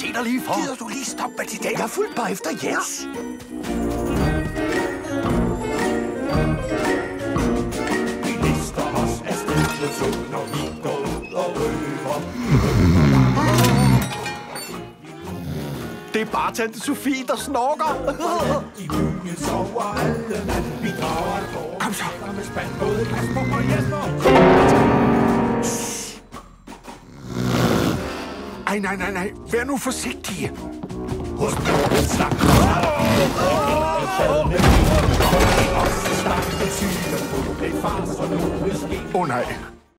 der lige for? Gider du lige stoppe med det der? Jeg er fuldt bare efter Jens. Vi lister os afsted på tog, når vi går ud og røver. Det er bare tante Sofie, der snorker. I byen sover alle mand. Vi drager på. Kom så. Med spand både Kasper og Jesper. Ej, nej. Vær nu forsigtige. Hos Bjørn snak. Åh nej.